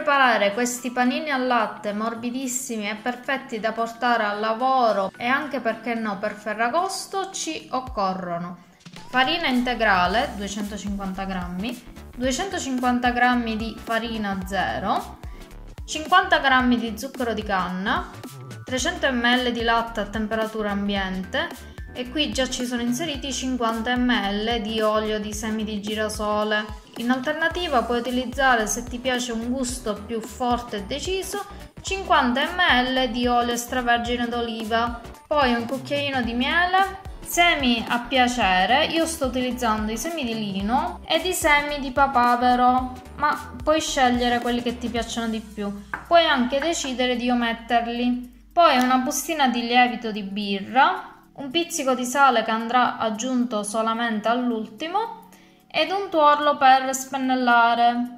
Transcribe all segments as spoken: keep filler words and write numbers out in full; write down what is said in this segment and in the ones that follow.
preparare questi panini al latte morbidissimi e perfetti da portare al lavoro e anche, perché no, per Ferragosto, ci occorrono farina integrale duecentocinquanta grammi, duecentocinquanta grammi di farina zero, cinquanta grammi di zucchero di canna, trecento millilitri di latte a temperatura ambiente e qui già ci sono inseriti cinquanta millilitri di olio di semi di girasole. In alternativa puoi utilizzare, se ti piace un gusto più forte e deciso, cinquanta millilitri di olio extravergine d'oliva, poi un cucchiaino di miele, semi a piacere. Io sto utilizzando i semi di lino ed i semi di papavero, ma puoi scegliere quelli che ti piacciono di più, puoi anche decidere di ometterli. Poi una bustina di lievito di birra, un pizzico di sale che andrà aggiunto solamente all'ultimo ed un tuorlo per spennellare.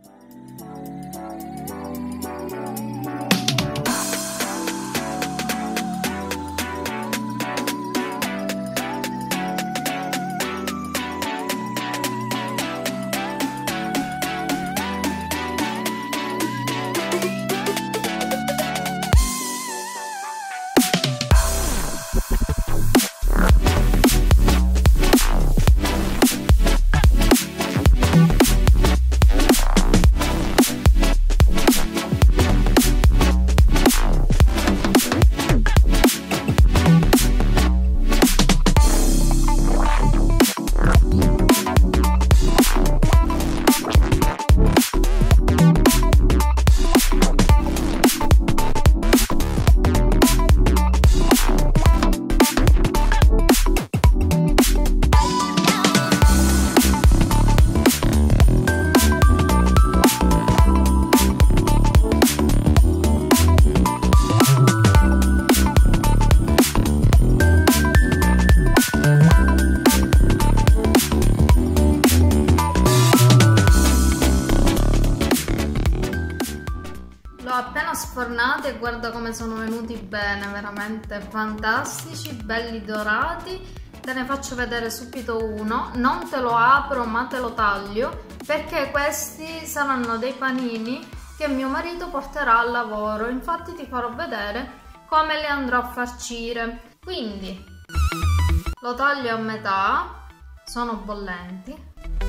Appena sfornati e guarda come sono venuti bene, veramente fantastici, belli dorati. Te ne faccio vedere subito uno, non te lo apro ma te lo taglio, perché questi saranno dei panini che mio marito porterà al lavoro. Infatti ti farò vedere come li andrò a farcire. Quindi lo taglio a metà, sono bollenti,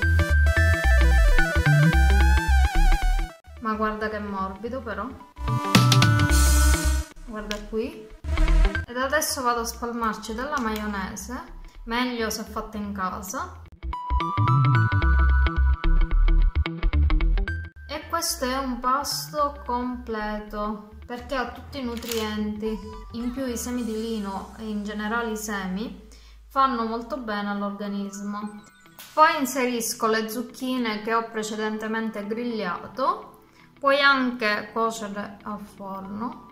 ma guarda che morbido però, guarda qui. Ed adesso vado a spalmarci della maionese, meglio se fatta in casa, e questo è un pasto completo perché ha tutti i nutrienti. In più i semi di lino e in generale i semi fanno molto bene all'organismo. Poi inserisco le zucchine che ho precedentemente grigliato. Puoi anche cuocerle al forno.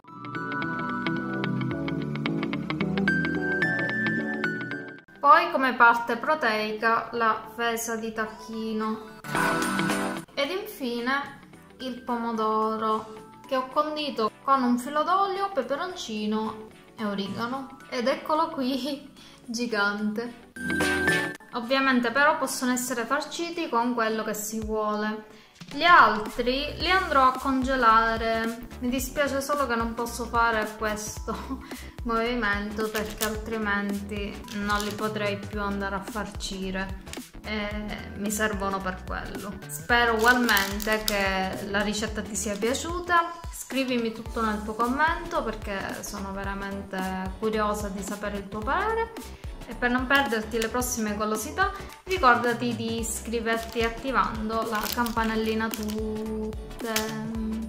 Poi come parte proteica la fesa di tacchino. Ed infine il pomodoro che ho condito con un filo d'olio, peperoncino e origano. Ed eccolo qui, gigante. Ovviamente però possono essere farciti con quello che si vuole. Gli altri li andrò a congelare. Mi dispiace solo che non posso fare questo movimento perché altrimenti non li potrei più andare a farcire e mi servono per quello. Spero ugualmente che la ricetta ti sia piaciuta. Scrivimi tutto nel tuo commento perché sono veramente curiosa di sapere il tuo parere. E per non perderti le prossime golosità, ricordati di iscriverti attivando la campanellina tutte.